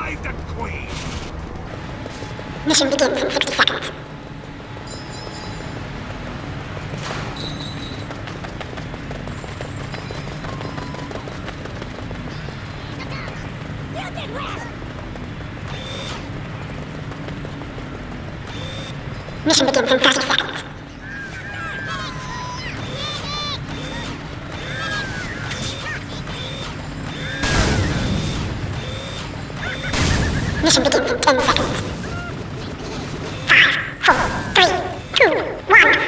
Revive the Queen! Mission begins in 60 seconds. Mission begins in 30 seconds. Mission begins in 10 seconds. 5, 4, 3, 2, 1.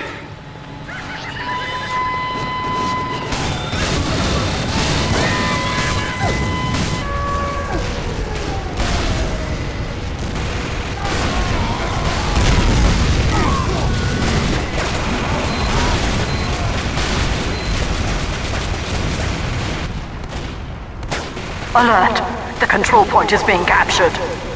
Alert! The control point is being captured.